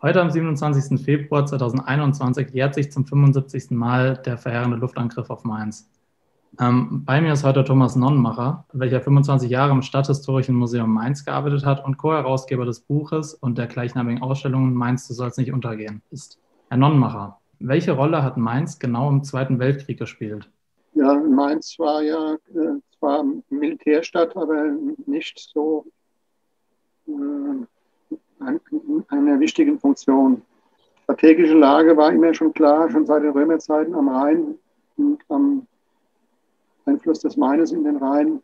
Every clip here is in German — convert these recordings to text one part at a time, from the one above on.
Heute am 27. Februar 2021 jährt sich zum 75. Mal der verheerende Luftangriff auf Mainz. Bei mir ist heute Thomas Nonnenmacher, welcher 25 Jahre im Stadthistorischen Museum Mainz gearbeitet hat und Co-Herausgeber des Buches und der gleichnamigen Ausstellung Mainz, du sollst nicht untergehen ist. Herr Nonnenmacher, welche Rolle hat Mainz genau im Zweiten Weltkrieg gespielt? Ja, Mainz war ja zwar Militärstadt, aber nicht so eine wichtige Funktion. Strategische Lage war immer schon klar, schon seit den Römerzeiten am Rhein und am Einfluss des Maines in den Rhein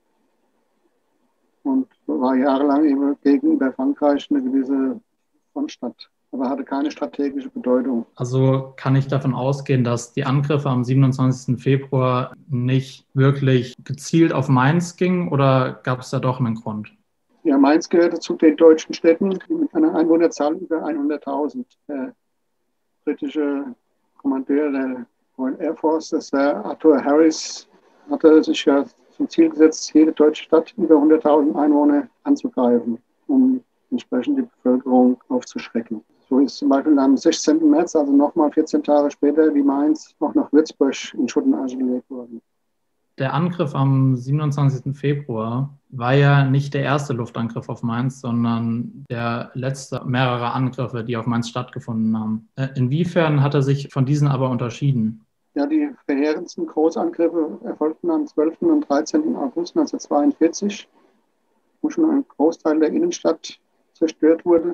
und war jahrelang eben gegenüber Frankreich eine gewisse Frontstadt, aber hatte keine strategische Bedeutung. Also kann ich davon ausgehen, dass die Angriffe am 27. Februar nicht wirklich gezielt auf Mainz gingen, oder gab es da doch einen Grund? Ja, Mainz gehörte zu den deutschen Städten mit einer Einwohnerzahl über 100.000. Der britische Kommandeur der Royal Air Force, das war Arthur Harris, hatte sich ja zum Ziel gesetzt, jede deutsche Stadt über 100.000 Einwohner anzugreifen, um entsprechend die Bevölkerung aufzuschrecken. So ist zum Beispiel am 16. März, also nochmal 14 Tage später, wie Mainz, auch nach Würzburg in Schutt und Asche gelegt worden. Der Angriff am 27. Februar war ja nicht der erste Luftangriff auf Mainz, sondern der letzte mehrerer Angriffe, die auf Mainz stattgefunden haben. Inwiefern hat er sich von diesen aber unterschieden? Ja, die verheerendsten Großangriffe erfolgten am 12. und 13. August 1942, wo schon ein Großteil der Innenstadt zerstört wurde.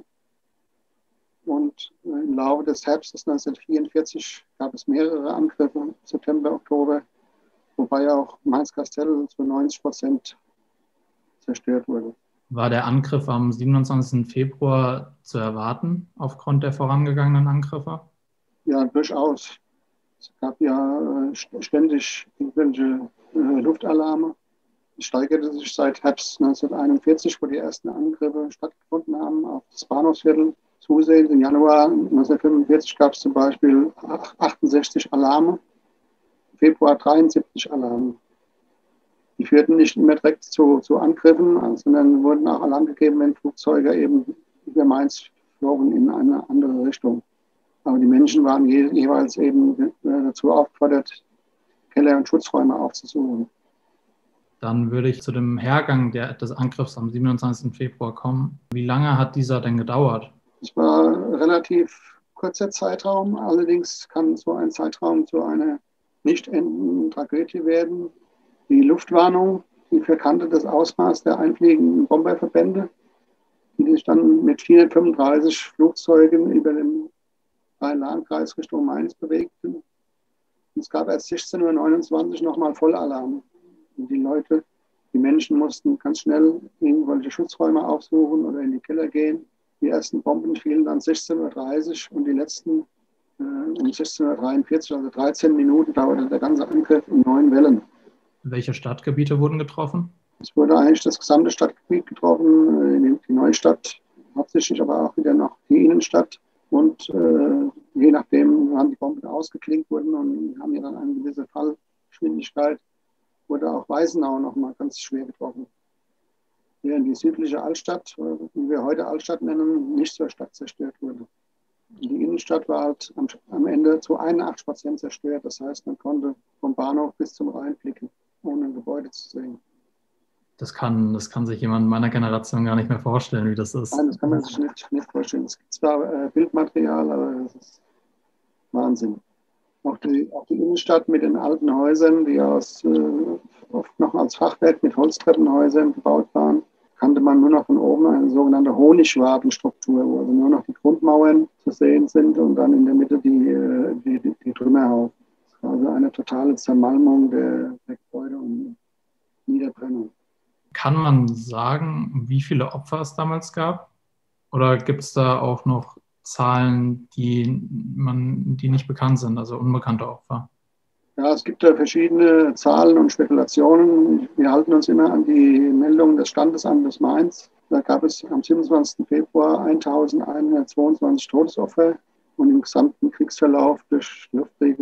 Und im Laufe des Herbstes 1944 gab es mehrere Angriffe, September, Oktober, wobei auch Mainz-Kastell zu 90% zerstört wurde. War der Angriff am 27. Februar zu erwarten, aufgrund der vorangegangenen Angriffe? Ja, durchaus. Es gab ja ständig irgendwelche Luftalarme. Es steigerte sich seit Herbst 1941, wo die ersten Angriffe stattgefunden haben, auf das Bahnhofsviertel. Zusehends im Januar 1945 gab es zum Beispiel 68 Alarme, im Februar 73 Alarme. Die führten nicht immer direkt zu Angriffen, sondern wurden auch Alarm gegeben, wenn Flugzeuge eben über Mainz flogen in eine andere Richtung. Aber die Menschen waren jeweils eben dazu aufgefordert, Keller und Schutzräume aufzusuchen. Dann würde ich zu dem Hergang des Angriffs am 27. Februar kommen. Wie lange hat dieser denn gedauert? Es war ein relativ kurzer Zeitraum, allerdings kann so ein Zeitraum zu einer nicht endenden Tragödie werden. Die Luftwarnung, die verkannte das Ausmaß der einfliegenden Bomberverbände, die sich dann mit 435 Flugzeugen über den Rhein-Lahn-Kreis Richtung Mainz bewegten. Und es gab erst 16:29 Uhr nochmal Vollalarm. Und die Menschen mussten ganz schnell irgendwelche Schutzräume aufsuchen oder in die Keller gehen. Die ersten Bomben fielen dann 16:30 Uhr und die letzten um 16:43 Uhr, also 13 Minuten dauerte der ganze Angriff in 9 Wellen. Welche Stadtgebiete wurden getroffen? Es wurde eigentlich das gesamte Stadtgebiet getroffen, die Neustadt, hauptsächlich aber auch wieder noch die Innenstadt. Und je nachdem, wann die Bomben ausgeklinkt wurden und haben ja dann eine gewisse Fallgeschwindigkeit, wurde auch Weißenau nochmal ganz schwer getroffen. Während die südliche Altstadt, wie wir heute Altstadt nennen, nicht so stark zerstört wurde. Die Innenstadt war halt am Ende zu 81% zerstört. Das heißt, man konnte vom Bahnhof bis zum Rhein blicken, ohne ein Gebäude zu sehen. Das kann sich jemand meiner Generation gar nicht mehr vorstellen, wie das ist. Nein, das kann man sich nicht vorstellen. Es gibt zwar Bildmaterial, aber das ist Wahnsinn. Auch die Innenstadt mit den alten Häusern, die oft noch als Fachwerk mit Holztreppenhäusern gebaut waren, kannte man nur noch von oben eine sogenannte Honigwabenstruktur, wo also nur noch die Grundmauern zu sehen sind und dann in der Mitte die Trümmerhaufen. Das war also eine totale Zermalmung der Gebäude und Niederbrennung. Kann man sagen, wie viele Opfer es damals gab? Oder gibt es da auch noch Zahlen, die nicht bekannt sind, also unbekannte Opfer? Ja, es gibt da verschiedene Zahlen und Spekulationen. Wir halten uns immer an die Meldung des Standesamtes Mainz. Da gab es am 27. Februar 1.122 Todesopfer und im gesamten Kriegsverlauf durch Luftkriege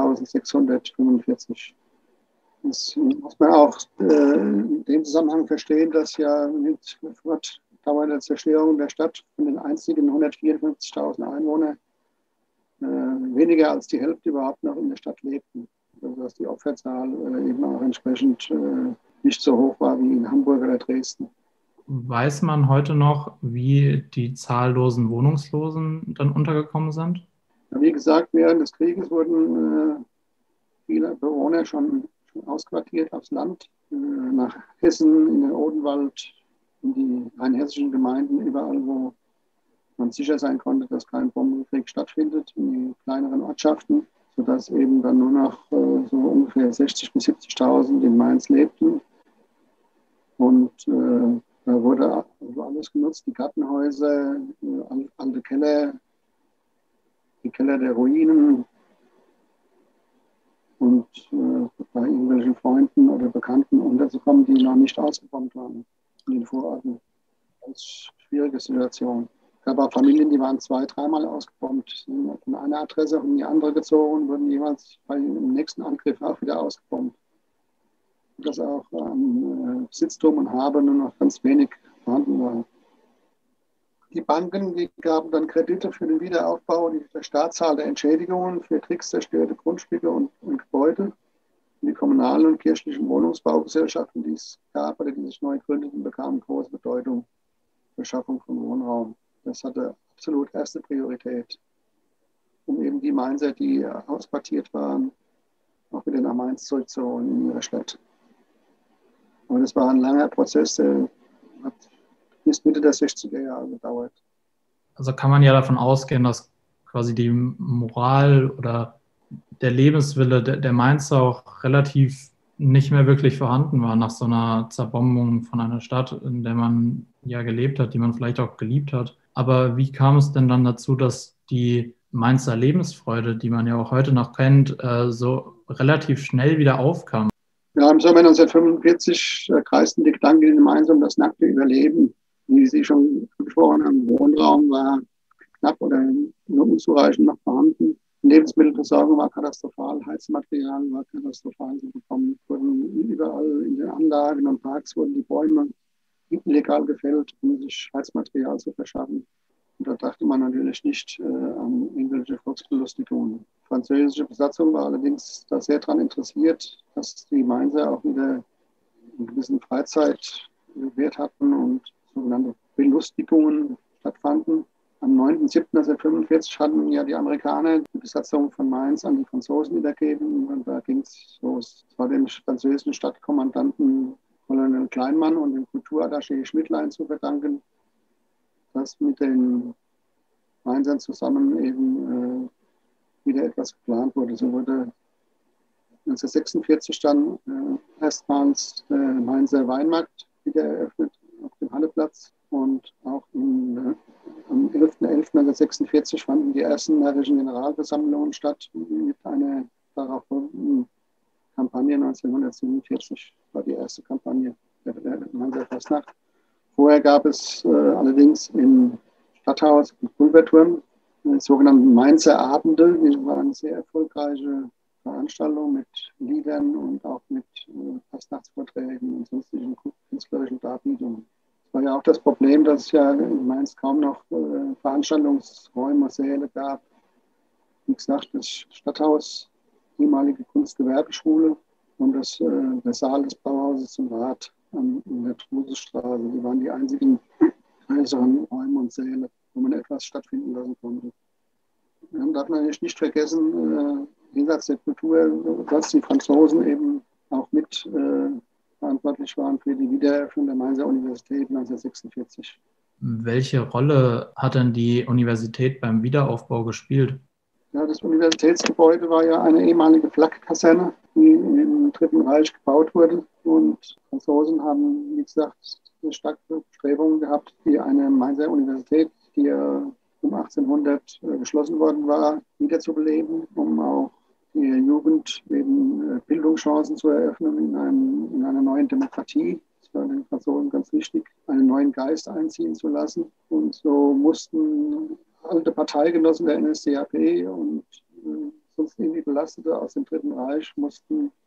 2.645. Das muss man auch in dem Zusammenhang verstehen, dass ja mit Dauer der Zerstörung der Stadt von den einzigen 154.000 Einwohnern weniger als die Hälfte überhaupt noch in der Stadt lebten. Also dass die Opferzahl eben auch entsprechend nicht so hoch war wie in Hamburg oder Dresden. Weiß man heute noch, wie die zahllosen Wohnungslosen dann untergekommen sind? Wie gesagt, während des Krieges wurden viele Bewohner schon ausquartiert aufs Land, nach Hessen, in den Odenwald, in die rheinhessischen Gemeinden, überall, wo man sicher sein konnte, dass kein Bombenkrieg stattfindet, in die kleineren Ortschaften, sodass eben dann nur noch so ungefähr 60.000 bis 70.000 in Mainz lebten. Und da wurde also alles genutzt, die Gartenhäuser, alte Keller, die Keller der Ruinen und bei irgendwelchen Freunden oder Bekannten unterzukommen, die noch nicht ausgebombt waren in den Vororten. Ganz schwierige Situation. Es gab auch Familien, die waren 2-, 3-mal ausgebombt, sind von einer Adresse in die andere gezogen und wurden jeweils beim nächsten Angriff auch wieder ausgebombt. Dass auch an Besitztum und Habe nur noch ganz wenig vorhanden war. Die Banken, die gaben dann Kredite für den Wiederaufbau, der Staat zahlte Entschädigungen für kriegszerstörte Grundstücke und Gebäude. Die kommunalen und kirchlichen Wohnungsbaugesellschaften, die es gab oder die sich neu gründeten, bekamen große Bedeutung für Schaffung von Wohnraum. Das hatte absolut erste Priorität, um eben die Mainzer, die ausquartiert waren, auch wieder nach Mainz zurückzuholen in ihre Stadt. Aber das war ein langer Prozess, der hat bis Mitte der 60er Jahre gedauert. Also kann man ja davon ausgehen, dass quasi die Moral oder der Lebenswille der Mainzer auch relativ nicht mehr wirklich vorhanden war nach so einer Zerbombung von einer Stadt, in der man ja gelebt hat, die man vielleicht auch geliebt hat. Aber wie kam es denn dann dazu, dass die Mainzer Lebensfreude, die man ja auch heute noch kennt, so relativ schnell wieder aufkam? Ja, im Sommer 1945 kreisten die Gedanken in Mainz um das nackte Überleben. Wie Sie schon gesprochen haben, Wohnraum war knapp oder nur unzureichend noch vorhanden. Die Lebensmittelversorgung war katastrophal, Heizmaterial war katastrophal zu bekommen. Wurden überall in den Anlagen und Parks wurden die Bäume illegal gefällt, um sich Heizmaterial zu verschaffen. Und da dachte man natürlich nicht an irgendwelche Volksbelustigungen. Die französische Besatzung war allerdings da sehr daran interessiert, dass die Mainzer auch wieder einen gewissen Freizeitwert hatten und sogenannte Belustigungen stattfanden. Am 9.7.1945 hatten ja die Amerikaner die Besatzung von Mainz an die Franzosen übergeben. Und da ging es los. Es war dem französischen Stadtkommandanten Colonel Kleinmann und dem Kulturattaché Schmidtlein zu verdanken, dass mit den Mainzern zusammen eben wieder etwas geplant wurde. So wurde 1946 dann erstmals der Mainzer Weinmarkt wieder eröffnet auf dem Halleplatz und auch am 11.11.1946 fanden die ersten närrischen Generalversammlungen statt mit einer darauf folgenden Kampagne 1947 war die erste Kampagne der Mainzer Fastnacht. Vorher gab es allerdings im Stadthaus im Pulverturm die sogenannten Mainzer Abende. Die waren eine sehr erfolgreiche Veranstaltung mit Liedern und auch mit Fastnachtsvorträgen und sonstigen künstlerischen Darbietungen. Das war ja auch das Problem, dass es ja in Mainz kaum noch Veranstaltungsräume, Säle gab. Wie gesagt, das Stadthaus, ehemalige Kunstgewerbeschule und der Saal des Brauhauses zum Rat in der Trusestraße. Die waren die einzigen größeren Räume und Säle, wo man etwas stattfinden lassen konnte. Man darf natürlich nicht vergessen, jenseits der Kultur, dass die Franzosen eben auch mit verantwortlich waren für die Wiedereröffnung der Mainzer Universität 1946. Welche Rolle hat denn die Universität beim Wiederaufbau gespielt? Ja, das Universitätsgebäude war ja eine ehemalige Flak-Kaserne, die im Dritten Reich gebaut wurde. Und die Franzosen haben, wie gesagt, starke Bestrebungen gehabt, die eine Mainzer Universität, die ja um 1800 geschlossen worden war, wiederzubeleben, um auch der Jugend eben Bildungschancen zu eröffnen in einer neuen Demokratie. Das war den Franzosen ganz wichtig, einen neuen Geist einziehen zu lassen. Und so mussten alte Parteigenossen der NSDAP und sonst irgendwie Belastete aus dem Dritten Reich mussten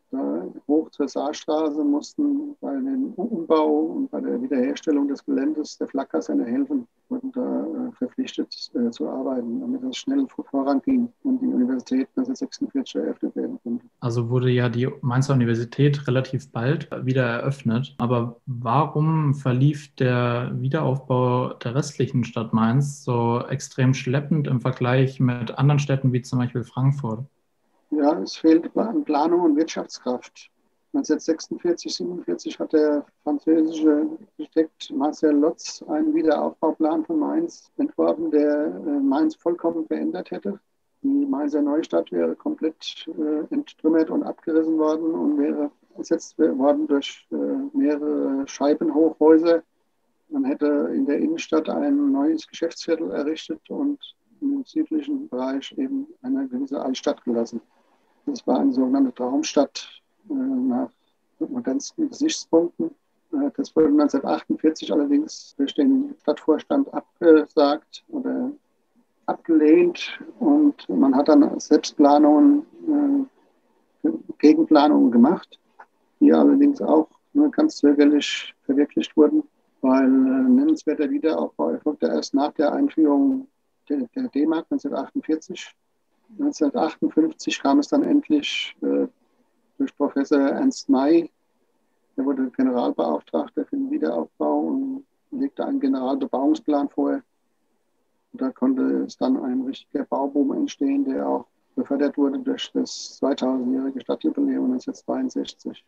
Da hoch zur Saarstraße mussten bei dem Umbau und bei der Wiederherstellung des Geländes der Flak-Kaserne helfen, wurden da verpflichtet zu arbeiten, damit es schnell voranging und die Universität 1946 eröffnet werden konnte. Also wurde ja die Mainzer Universität relativ bald wieder eröffnet. Aber warum verlief der Wiederaufbau der restlichen Stadt Mainz so extrem schleppend im Vergleich mit anderen Städten wie zum Beispiel Frankfurt? Ja, es fehlt an Planung und Wirtschaftskraft. 1946, 47 hat der französische Architekt Marcel Lotz einen Wiederaufbauplan von Mainz entworfen, der Mainz vollkommen verändert hätte. Die Mainzer Neustadt wäre komplett enttrümmert und abgerissen worden und wäre ersetzt worden durch mehrere Scheibenhochhäuser. Man hätte in der Innenstadt ein neues Geschäftsviertel errichtet und im südlichen Bereich eben eine gewisse Altstadt gelassen. Das war eine sogenannte Traumstadt nach modernsten Gesichtspunkten. Das wurde 1948 allerdings durch den Stadtvorstand abgesagt oder abgelehnt und man hat dann Selbstplanungen, Gegenplanungen gemacht, die allerdings auch nur ganz zögerlich verwirklicht wurden, weil nennenswerter Wiederaufbau erfolgte erst nach der Einführung der D-Mark 1948. 1958 kam es dann endlich durch Professor Ernst May, der wurde Generalbeauftragter für den Wiederaufbau und legte einen Generalbebauungsplan vor. Und da konnte es dann ein richtiger Bauboom entstehen, der auch befördert wurde durch das 2000-jährige Stadtjubiläum 1962.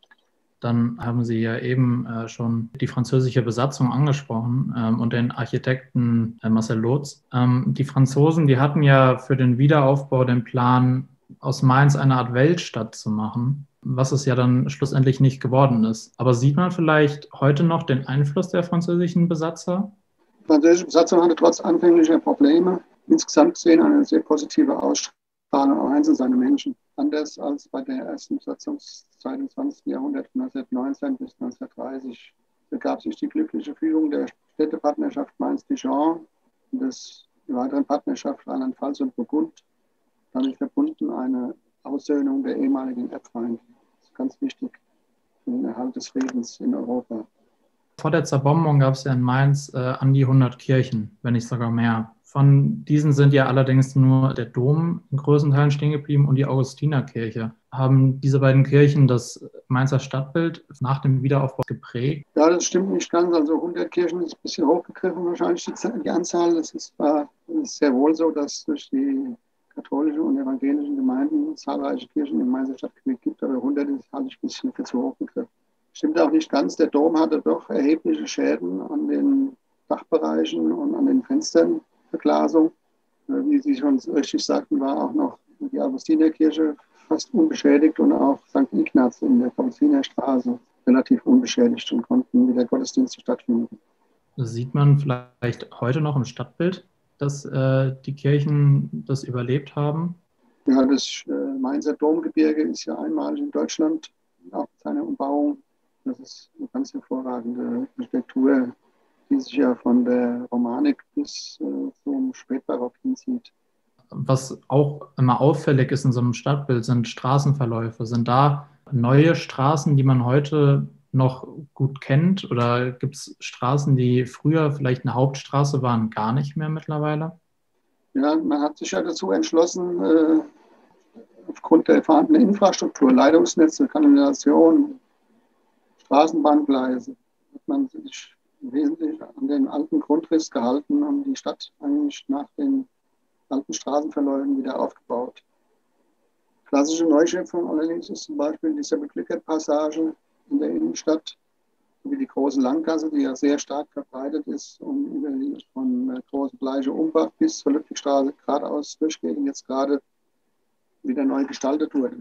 Dann haben Sie ja eben schon die französische Besatzung angesprochen und den Architekten Marcel Lotz. Die Franzosen, die hatten ja für den Wiederaufbau den Plan, aus Mainz eine Art Weltstadt zu machen, was es ja dann schlussendlich nicht geworden ist. Aber sieht man vielleicht heute noch den Einfluss der französischen Besatzer? Die französische Besatzung hatte trotz anfänglicher Probleme insgesamt gesehen eine sehr positive Ausstrahlung auf Mainz und seine Menschen. Anders als bei der ersten Besatzungszeit im 20. Jahrhundert, 1919 bis 1930, begab sich die glückliche Führung der Städtepartnerschaft Mainz-Dijon und der weiteren Partnerschaft Rheinland-Pfalz und Burgund, damit verbunden eine Aussöhnung der ehemaligen Erbfeinde. Das ist ganz wichtig für den Erhalt des Friedens in Europa. Vor der Zerbombung gab es ja in Mainz an die 100 Kirchen, wenn nicht sogar mehr. Von diesen sind ja allerdings nur der Dom in großen Teilen stehen geblieben und die Augustinerkirche. Haben diese beiden Kirchen das Mainzer Stadtbild nach dem Wiederaufbau geprägt? Ja, das stimmt nicht ganz. Also 100 Kirchen ist ein bisschen hochgegriffen wahrscheinlich die Anzahl. Es ist sehr wohl so, dass es durch die katholischen und evangelischen Gemeinden zahlreiche Kirchen im Mainzer Stadtgebiet gibt, aber 100 ist halt ein bisschen für zu hochgegriffen. Stimmt auch nicht ganz. Der Dom hatte doch erhebliche Schäden an den Dachbereichen und an den Fenstern. Verglasung. Wie Sie schon richtig sagten, war auch noch die Augustinerkirche fast unbeschädigt und auch St. Ignaz in der Kapuzinerstraße relativ unbeschädigt und konnten wieder Gottesdienste stattfinden. Das sieht man vielleicht heute noch im Stadtbild, dass die Kirchen das überlebt haben? Ja, das Mainzer Domgebirge ist ja einmalig in Deutschland, auch seine Umbauung. Das ist eine ganz hervorragende Architektur, die sich ja von der Romanik bis zum Spätbarock hinzieht. Was auch immer auffällig ist in so einem Stadtbild, sind Straßenverläufe. Sind da neue Straßen, die man heute noch gut kennt? Oder gibt es Straßen, die früher vielleicht eine Hauptstraße waren, gar nicht mehr mittlerweile? Ja, man hat sich ja dazu entschlossen, aufgrund der vorhandenen Infrastruktur, Leitungsnetze, Kanalisation, Straßenbahngleise, hat man sich wesentlich an den alten Grundriss gehalten und die Stadt eigentlich nach den alten Straßenverläufen wieder aufgebaut. Klassische Neuschöpfung allerdings ist zum Beispiel die Seppel-Glückert-Passage in der Innenstadt, wie die große Langgasse, die ja sehr stark verbreitet ist und von der großen Bleiche Umbach bis zur Ludwigstraße geradeaus durchgeht und jetzt gerade wieder neu gestaltet wurde.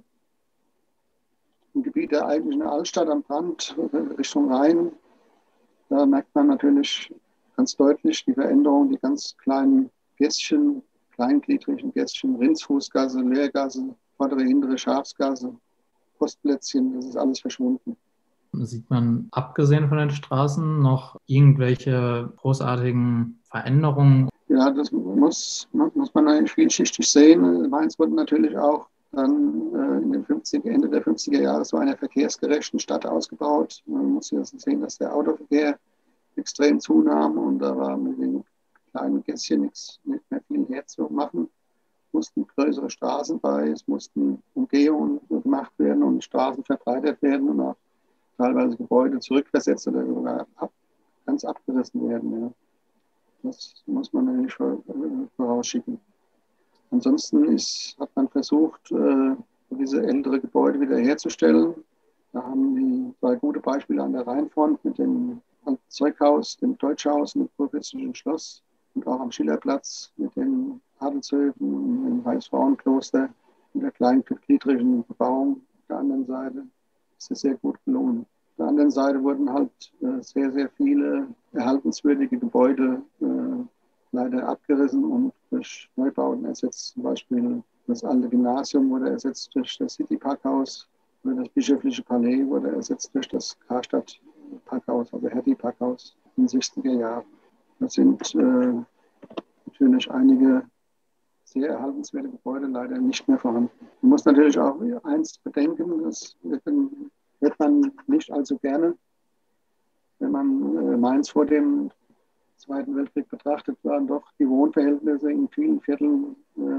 Im Gebiet der eigentlichen Altstadt am Rand Richtung Rhein, da merkt man natürlich ganz deutlich die Veränderung, die ganz kleinen Gässchen, kleingliedrigen Gässchen, Rindsfußgasse, Lehrgasse, vordere, hintere Schafsgasse, Postplätzchen, das ist alles verschwunden. Sieht man, abgesehen von den Straßen, noch irgendwelche großartigen Veränderungen? Ja, das muss man eigentlich vielschichtig sehen. Mainz wurde natürlich auch dann Ende der 50er Jahre zu einer verkehrsgerechten Stadt ausgebaut. Man muss jetzt sehen, dass der Autoverkehr extrem zunahm und da war mit den kleinen Gässchen nicht mehr viel herzumachen. Es mussten größere Straßen bei, es mussten Umgehungen gemacht werden und Straßen verbreitert werden und auch teilweise Gebäude zurückversetzt oder sogar ganz abgerissen werden. Ja. Das muss man natürlich vorausschicken. Ansonsten hat man versucht, diese ältere Gebäude wiederherzustellen. Da haben die zwei gute Beispiele an der Rheinfront mit dem Zeughaus, dem Deutschhaus, mit dem kurfürstlichen Schloss und auch am Schillerplatz mit den Adelshöfen und dem Weißfrauenkloster und der kleinen gliedrigen Bebauung. Auf der anderen Seite ist es sehr gut gelungen. Auf der anderen Seite wurden halt sehr, sehr viele erhaltenswürdige Gebäude leider abgerissen und durch Neubauten ersetzt. Zum Beispiel das alte Gymnasium wurde ersetzt durch das City-Parkhaus oder das Bischöfliche Palais wurde ersetzt durch das Karstadt-Parkhaus, also Hertie-Parkhaus in den 60er Jahren. Das sind natürlich einige sehr erhaltenswerte Gebäude leider nicht mehr vorhanden. Man muss natürlich auch eins bedenken, das wird man nicht allzu gerne, wenn man Mainz vor dem Zweiten Weltkrieg betrachtet, waren doch die Wohnverhältnisse in vielen Vierteln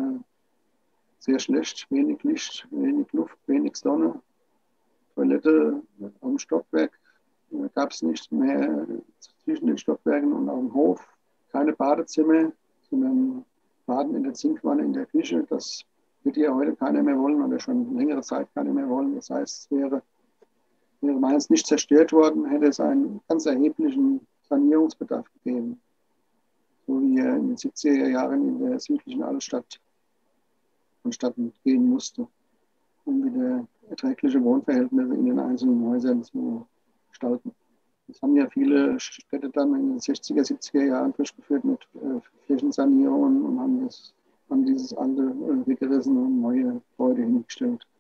sehr schlecht. Wenig Licht, wenig Luft, wenig Sonne. Toilette am Stockwerk gab es nicht mehr zwischen den Stockwerken und auf dem Hof. Keine Badezimmer, sondern Baden in der Zinkwanne in der Küche. Das wird ja heute keiner mehr wollen oder schon längere Zeit keiner mehr wollen. Das heißt, wäre Mainz nicht zerstört worden, hätte es einen ganz erheblichen Sanierungsbedarf gegeben, so wie er in den 70er Jahren in der südlichen Altstadt vonstatten gehen musste, um wieder erträgliche Wohnverhältnisse in den einzelnen Häusern zu gestalten. Das haben ja viele Städte dann in den 60er, 70er Jahren durchgeführt mit Flächensanierungen und haben dieses alte weggerissen und neue Gebäude hingestellt.